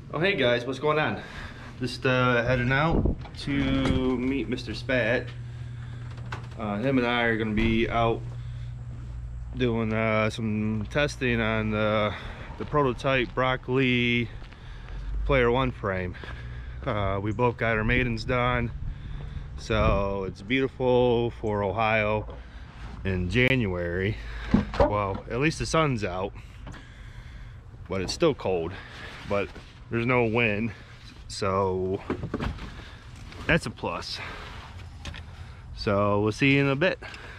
Oh hey guys, what's going on? Just heading out to meet Mr. Spat. Him and I are going to be out doing some testing on the prototype Broccoli Player 1 frame. We both got our maidens done, so it's beautiful for Ohio in January. Well, at least the sun's out, but it's still cold, but there's no wind, so that's a plus. So we'll see you in a bit.